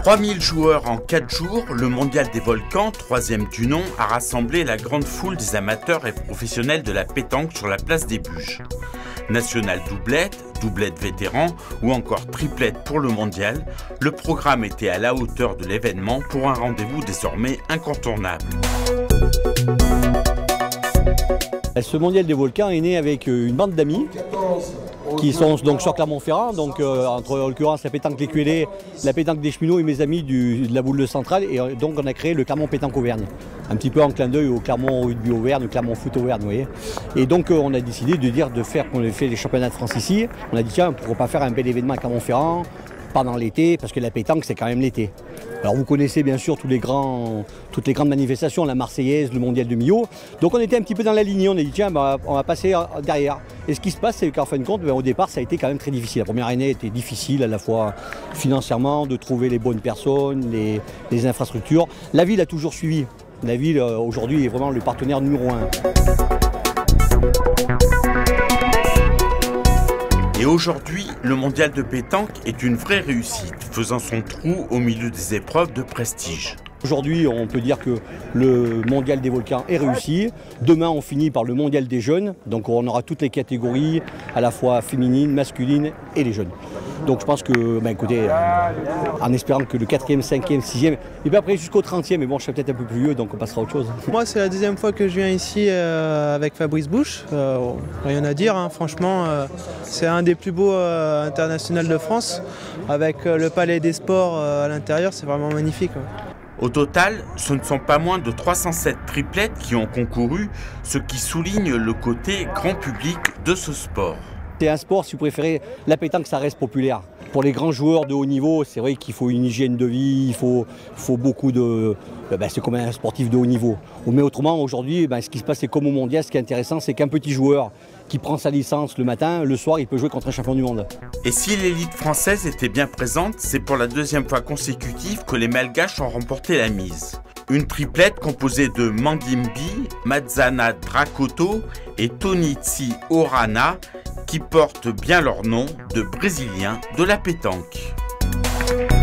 3000 joueurs en 4 jours, le mondial des volcans, 3e du nom, a rassemblé la grande foule des amateurs et professionnels de la pétanque sur la place des Bûches. National doublette, doublette vétéran ou encore triplette pour le mondial, le programme était à la hauteur de l'événement pour un rendez-vous désormais incontournable. Ce mondial des volcans est né avec une bande d'amis qui sont donc sur Clermont-Ferrand, donc entre en l'occurrence la pétanque l'Écuellé, la pétanque des cheminots et mes amis de la boule de Centrale, et donc on a créé le Clermont Pétanque Auvergne, un petit peu en clin d'œil au Clermont Rugby Auvergne, au Clermont Foot Auvergne, vous voyez. Et donc on a décidé de faire, qu'on ait fait les championnats de France ici, on a dit tiens, pourquoi pas faire un bel événement à Clermont-Ferrand pendant l'été, parce que la pétanque c'est quand même l'été. Alors vous connaissez bien sûr toutes les grandes manifestations, la Marseillaise, le mondial de Millau. Donc on était un petit peu dans la lignée, on a dit tiens on va passer derrière. Et ce qui se passe c'est qu'en fin de compte, au départ ça a été quand même très difficile. La première année était difficile à la fois financièrement, de trouver les bonnes personnes, les infrastructures. La ville a toujours suivi. La ville aujourd'hui est vraiment le partenaire numéro 1. Et aujourd'hui, le mondial de pétanque est une vraie réussite, faisant son trou au milieu des épreuves de prestige. Aujourd'hui, on peut dire que le mondial des volcans est réussi. Demain, on finit par le mondial des jeunes. Donc on aura toutes les catégories, à la fois féminines, masculines et les jeunes. Donc je pense que, écoutez, en espérant que le 4e, 5e, 6e, et puis après jusqu'au 30e, mais bon, je serai peut-être un peu plus vieux, donc on passera à autre chose. Moi, c'est la deuxième fois que je viens ici avec Fabrice Bouche. Rien à dire, hein. Franchement, c'est un des plus beaux internationaux de France. Avec le Palais des Sports à l'intérieur, c'est vraiment magnifique. Au total, ce ne sont pas moins de 307 triplettes qui ont concouru, ce qui souligne le côté grand public de ce sport. C'est un sport, si vous préférez, la pétanque, ça reste populaire. Pour les grands joueurs de haut niveau, c'est vrai qu'il faut une hygiène de vie, il faut beaucoup de... c'est comme un sportif de haut niveau. Mais autrement, aujourd'hui, ce qui se passe, c'est comme au mondial, ce qui est intéressant, c'est qu'un petit joueur qui prend sa licence le matin, le soir, il peut jouer contre un champion du monde. Et si l'élite française était bien présente, c'est pour la 2e fois consécutive que les Malgaches ont remporté la mise. Une triplette composée de Mandimbi, Mazzana Drakoto et Tonitsi Orana, qui portent bien leur nom de Brésiliens de la pétanque.